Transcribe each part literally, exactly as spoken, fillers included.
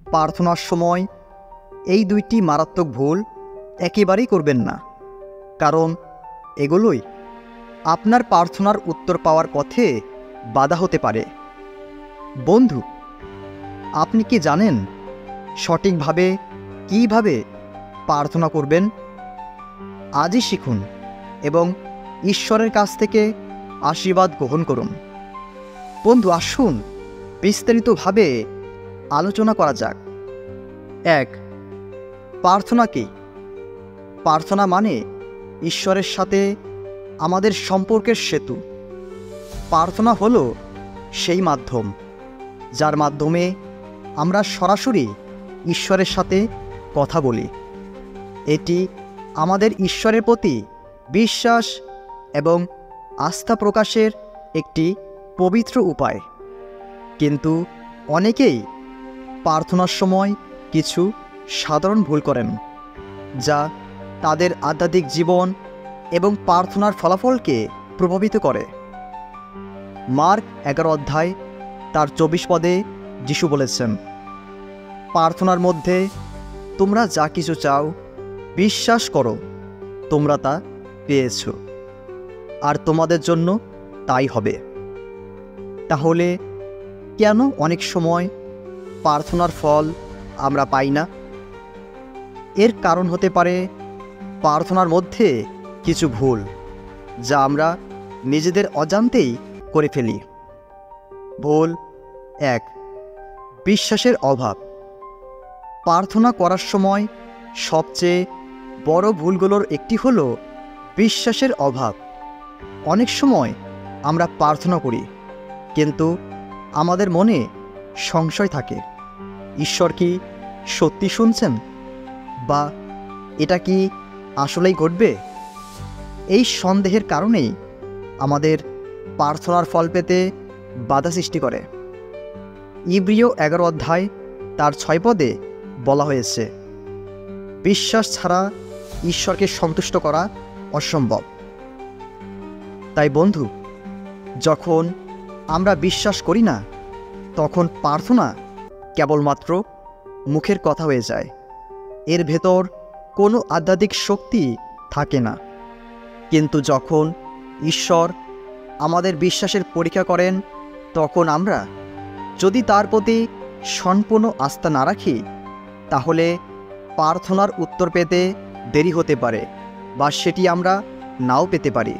প্রার্থনার সময় এই দুইটি মারাত্মক ভুল একেবারেই করবেন না, কারণ এগুলোই আপনার প্রার্থনার উত্তর পাওয়ার পথে বাধা হতে পারে। বন্ধু, আপনি কি জানেন সঠিকভাবে কীভাবে প্রার্থনা করবেন? আজই শিখুন এবং ঈশ্বরের কাছ থেকে আশীর্বাদ গ্রহণ করুন। বন্ধু, আসুন বিস্তারিতভাবে আলোচনা করা যাক। এক, প্রার্থনা কি? প্রার্থনা মানে ঈশ্বরের সাথে আমাদের সম্পর্কের সেতু। প্রার্থনা হলো সেই মাধ্যম যার মাধ্যমে আমরা সরাসরি ঈশ্বরের সাথে কথা বলি। এটি আমাদের ঈশ্বরের প্রতি বিশ্বাস এবং আস্থা প্রকাশের একটি পবিত্র উপায়। কিন্তু অনেকেই প্রার্থনার সময় কিছু সাধারণ ভুল করেন, যা তাদের আধ্যাত্মিক জীবন এবং প্রার্থনার ফলাফলকে প্রভাবিত করে। মার্ক এগারো অধ্যায় তার চব্বিশ পদে যিশু বলেছেন, প্রার্থনার মধ্যে তোমরা যা কিছু চাও বিশ্বাস করো তোমরা তা পেয়েছ, আর তোমাদের জন্য তাই হবে। তাহলে কেন অনেক সময় প্রার্থনার ফল আমরা পাই না? এর কারণ হতে পারে প্রার্থনার মধ্যে কিছু ভুল যা আমরা নিজেদের অজান্তেই করে ফেলি। ভুল এক, বিশ্বাসের অভাব। প্রার্থনা করার সময় সবচেয়ে বড় ভুলগুলোর একটি হলো বিশ্বাসের অভাব। অনেক সময় আমরা প্রার্থনা করি, কিন্তু আমাদের মনে সংশয় থাকে, ঈশ্বর কি সত্যি শুনছেন, বা এটা কি আসলেই ঘটবে? এই সন্দেহের কারণেই আমাদের প্রার্থনার ফল পেতে বাধা সৃষ্টি করে। ইব্রিয় এগারো অধ্যায় তার ছয় পদে বলা হয়েছে, বিশ্বাস ছাড়া ঈশ্বরকে সন্তুষ্ট করা অসম্ভব। তাই বন্ধু, যখন আমরা বিশ্বাস করি না, তখন প্রার্থনা কেবলমাত্র মুখের কথা হয়ে যায়। এর ভেতর কোনো আধ্যাত্মিক শক্তি থাকে না। কিন্তু যখন ঈশ্বর আমাদের বিশ্বাসের পরীক্ষা করেন, তখন আমরা যদি তার প্রতি সম্পূর্ণ আস্থা না রাখি, তাহলে প্রার্থনার উত্তর পেতে দেরি হতে পারে, বা সেটি আমরা নাও পেতে পারি।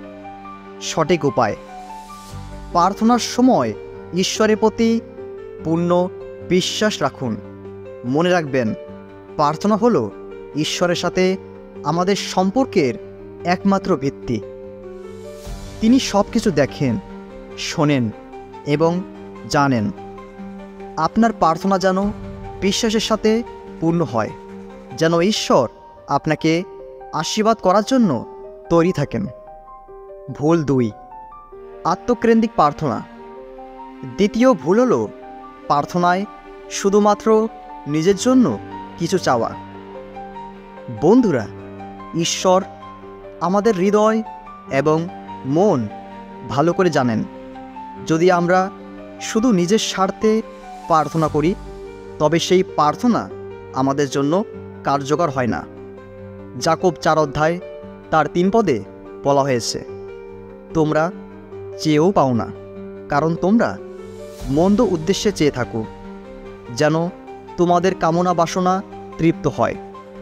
সঠিক উপায়: প্রার্থনার সময় ঈশ্বরের প্রতি পূর্ণ বিশ্বাস রাখুন। মনে রাখবেন, প্রার্থনা হলো ঈশ্বরের সাথে আমাদের সম্পর্কের একমাত্র ভিত্তি। তিনি সব কিছু দেখেন, শোনেন এবং জানেন। আপনার প্রার্থনা যেন বিশ্বাসের সাথে পূর্ণ হয়, যেন ঈশ্বর আপনাকে আশীর্বাদ করার জন্য তৈরি থাকেন। ভুল দুই, আত্মকেন্দ্রিক প্রার্থনা। দ্বিতীয় ভুল হলো প্রার্থনায় শুধুমাত্র নিজের জন্য কিছু চাওয়া। বন্ধুরা, ঈশ্বর আমাদের হৃদয় এবং মন ভালো করে জানেন। যদি আমরা শুধু নিজের স্বার্থে প্রার্থনা করি, তবে সেই প্রার্থনা আমাদের জন্য কার্যকর হয় না। যাকব চার অধ্যায় তার তিন পদে বলা হয়েছে, তোমরা চেয়েও পাও না, কারণ তোমরা মন্দ উদ্দেশ্যে চেয়ে থাকো, যেন তোমাদের কামনা বাসনা তৃপ্ত হয়।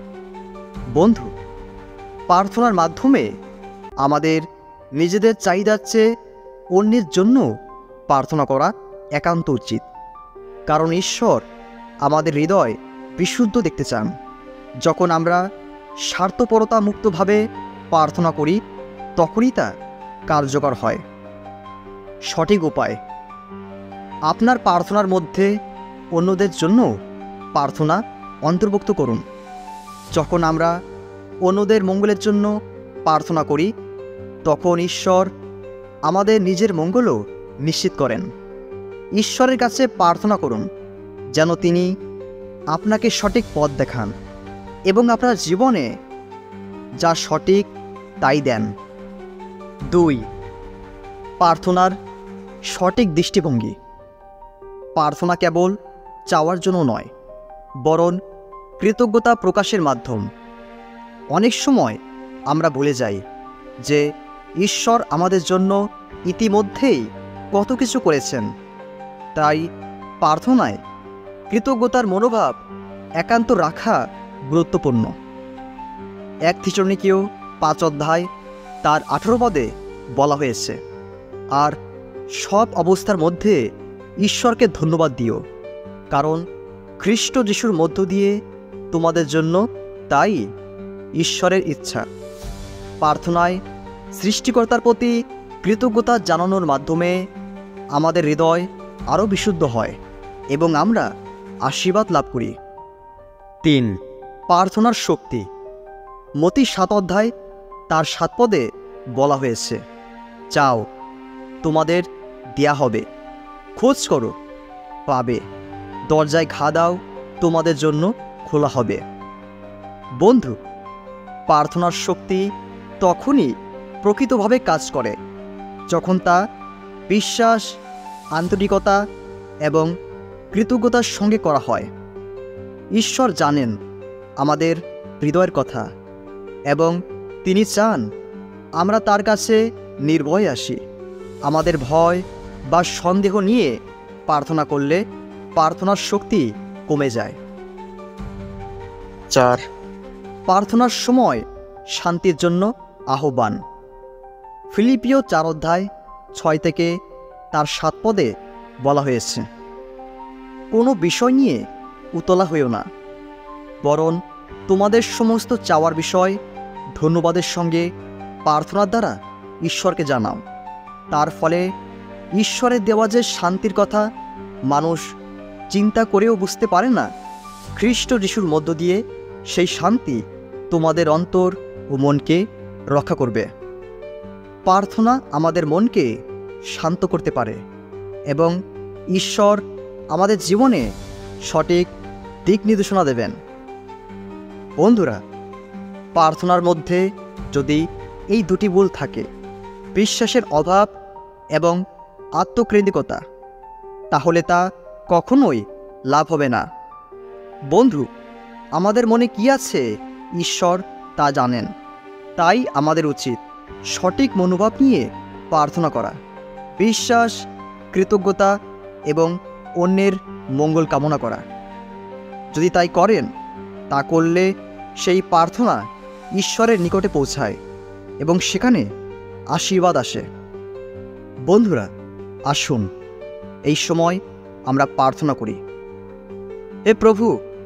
বন্ধু, প্রার্থনার মাধ্যমে আমাদের নিজেদের চাহিদার চেয়ে অন্যের জন্য প্রার্থনা করা একান্ত উচিত, কারণ ঈশ্বর আমাদের হৃদয় বিশুদ্ধ দেখতে চান। যখন আমরা স্বার্থপরতা মুক্তভাবে প্রার্থনা করি, তখনই তা কার্যকর হয়। সঠিক উপায়: আপনার প্রার্থনার মধ্যে অন্যদের জন্য প্রার্থনা অন্তর্ভুক্ত করুন। যখন আমরা অন্যদের মঙ্গলের জন্য প্রার্থনা করি, তখন ঈশ্বর আমাদের নিজের মঙ্গলও নিশ্চিত করেন। ঈশ্বরের কাছে প্রার্থনা করুন যেন তিনি আপনাকে সঠিক পথ দেখান এবং আপনার জীবনে যা সঠিক তাই দেন। দুই, প্রার্থনার সঠিক দৃষ্টিভঙ্গি। প্রার্থনা কেবল চাওয়ার জন্য নয়, বরং কৃতজ্ঞতা প্রকাশের মাধ্যম। অনেক সময় আমরা ভুলে যাই যে ঈশ্বর আমাদের জন্য ইতিমধ্যেই কত কিছু করেছেন। তাই প্রার্থনায় কৃতজ্ঞতার মনোভাব একান্ত রাখা গুরুত্বপূর্ণ। এক থিসলনিকীয় পাঁচ অধ্যায় তার আঠারো পদে বলা হয়েছে, আর সব অবস্থার মধ্যে ঈশ্বরকে ধন্যবাদ দিও, কারণ খ্রিস্ট যিশুর মধ্য দিয়ে তোমাদের জন্য তাই ঈশ্বরের ইচ্ছা। প্রার্থনায় সৃষ্টিকর্তার প্রতি কৃতজ্ঞতা জানানোর মাধ্যমে আমাদের হৃদয় আরও বিশুদ্ধ হয় এবং আমরা আশীর্বাদ লাভ করি। তিন, প্রার্থনার শক্তি। মতি সাত অধ্যায় তার সাত পদে বলা হয়েছে, চাও তোমাদের দেয়া হবে, খোঁজ করো পাবে, দরজায় ঘা দাও তোমাদের জন্য খোলা হবে। বন্ধু, প্রার্থনার শক্তি তখনই প্রকৃতভাবে কাজ করে যখন তা বিশ্বাস, আন্তরিকতা এবং কৃতজ্ঞতার সঙ্গে করা হয়। ঈশ্বর জানেন আমাদের হৃদয়ের কথা এবং তিনি চান আমরা তার কাছে নির্ভয়ে আসি। আমাদের ভয় বা সন্দেহ নিয়ে প্রার্থনা করলে প্রার্থনার শক্তি কমে যায়। চার, প্রার্থনার সময় শান্তির জন্য আহ্বান। ফিলিপিও চার অধ্যায় ছয় থেকে তার সাত পদে বলা হয়েছে, কোনো বিষয় নিয়ে উতলা হইও না, বরং তোমাদের সমস্ত চাওয়ার বিষয় ধন্যবাদের সঙ্গে প্রার্থনার দ্বারা ঈশ্বরকে জানাও। তার ফলে ঈশ্বরের দেওয়া যে শান্তির কথা মানুষ চিন্তা করেও বুঝতে পারে না, খ্রিস্ট যিশুর মধ্য দিয়ে সেই শান্তি তোমাদের অন্তর ও মনকে রক্ষা করবে। প্রার্থনা আমাদের মনকে শান্ত করতে পারে এবং ঈশ্বর আমাদের জীবনে সঠিক দিক নির্দেশনা দেবেন। বন্ধুরা, প্রার্থনার মধ্যে যদি এই দুটি ভুল থাকে, বিশ্বাসের অভাব এবং আত্মকেন্দ্রিকতা, তাহলে তা কখনোই লাভ হবে না। বন্ধু, আমাদের মনে কি আছে ঈশ্বর তা জানেন। তাই আমাদের উচিত সঠিক মনোভাব নিয়ে প্রার্থনা করা, বিশ্বাস, কৃতজ্ঞতা এবং অন্যের মঙ্গল কামনা করা। যদি তাই করেন, তা করলে সেই প্রার্থনা ঈশ্বরের নিকটে পৌঁছায় এবং সেখানে আশীর্বাদ আসে। বন্ধুরা, আসুন এই সময় আমরা প্রার্থনা করি। হে প্রভু,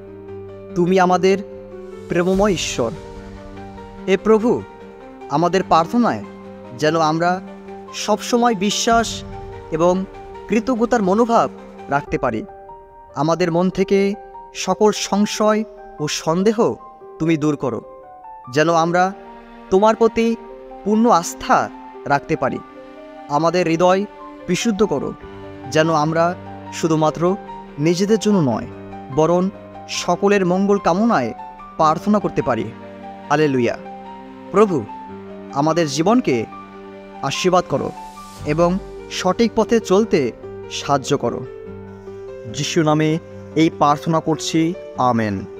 তুমি আমাদের প্রেমময় ঈশ্বর। হে প্রভু, আমাদের প্রার্থনায় যেন আমরা সবসময় বিশ্বাস এবং কৃতজ্ঞতার মনোভাব রাখতে পারি। আমাদের মন থেকে সকল সংশয় ও সন্দেহ তুমি দূর করো, যেন আমরা তোমার প্রতি পূর্ণ আস্থা রাখতে পারি। আমাদের হৃদয় বিশুদ্ধ করো, যেন আমরা শুধুমাত্র নিজেদের জন্য নয়, বরং সকলের মঙ্গল কামনায় প্রার্থনা করতে পারি। হালেলুয়া। প্রভু, আমাদের জীবনকে আশীর্বাদ করো এবং সঠিক পথে চলতে সাহায্য করো। যিশু নামে এই প্রার্থনা করছি, আমেন।